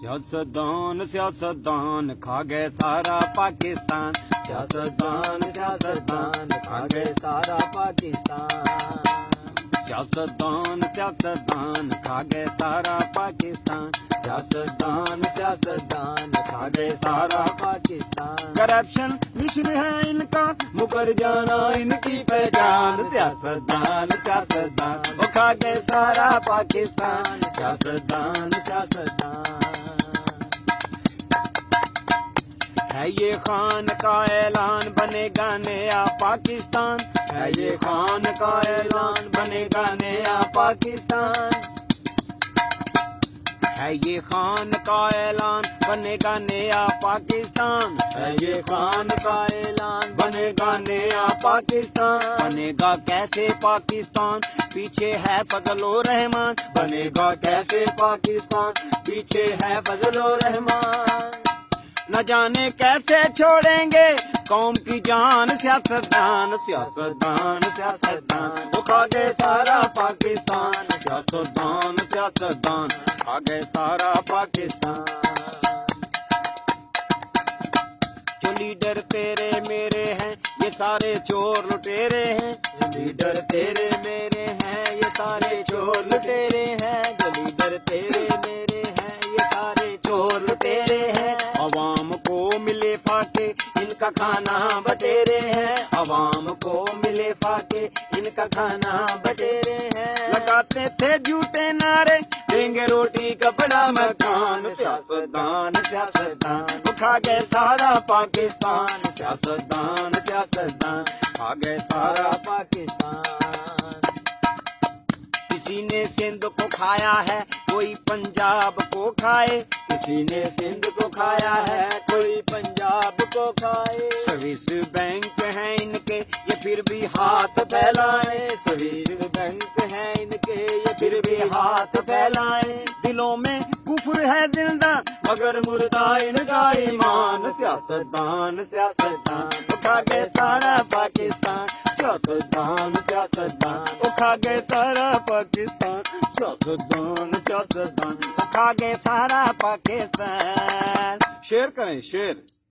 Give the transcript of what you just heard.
सियासतदान सियासतदान खा गए सारा पाकिस्तान। सियासतदान सियासतदान खा गए सारा पाकिस्तान। सियासतदान सियासतदान खा गए सारा पाकिस्तान। सियासतदान सियासतदान खा गए सारा पाकिस्तान। करप्शन मिशन है इनका, मुकर जाना इनकी पहचान। सियासतदान सियासतदान वो खा गए सारा पाकिस्तान। सियासतदान सियासतदान है ये खान का ऐलान, बनेगा नया पाकिस्तान। है ये खान का ऐलान, बनेगा नया पाकिस्तान। है ये खान का ऐलान, बनेगा नया पाकिस्तान। है ये खान का ऐलान, बनेगा नया पाकिस्तान। बनेगा कैसे पाकिस्तान, पीछे है फजलो रहमान। बनेगा कैसे पाकिस्तान, पीछे है फजलो रहमान। न जाने कैसे छोड़ेंगे कौम की जान। सियासतदान सियासतदान सियासतदान वो खा गए सारा पाकिस्तान। सियासतदान सियासतदान खा गए सारा पाकिस्तान। जो लीडर तेरे मेरे हैं, ये सारे चोर लुटेरे हैं। लीडर तेरे मेरे हैं, ये सारे चोर लुटेरे हैं। जो लीडर तेरे मेरे हैं, ये सारे चोर लुटेरे हैं। अवाम को मिले फाके, इनका खाना बटेरे हैं। अवाम को मिले फाके, इनका खाना बटेरे हैं। लगाते थे झूठे नारे, देंगे रोटी कपड़ा मकान। सियासतदान सियासतदान वो खा गए सारा पाकिस्तान। सियासतदान सियासतदान खा गए सारा पाकिस्तान। किसी ने सिंध को खाया है, कोई पंजाब को खाए। किसी ने सिंध को खाया है, कोई पंजाब को खाए। स्विस बैंक है इनके, ये फिर भी हाथ फैलाए। स्विस बैंक है इनके, ये फिर भी हाथ फैलाए। दिलों में कुफ्र है जिंदा, मगर मुर्दा इनका ईमान। सियासतदान सियासतदान वो खा गए सारा पाकिस्तान। सियासतदान सियासतदान वो खा गए सारा पाकिस्तान। सियासतदान सियासतदान खा गए सारा पाकिस्तान। शेर करें शेर।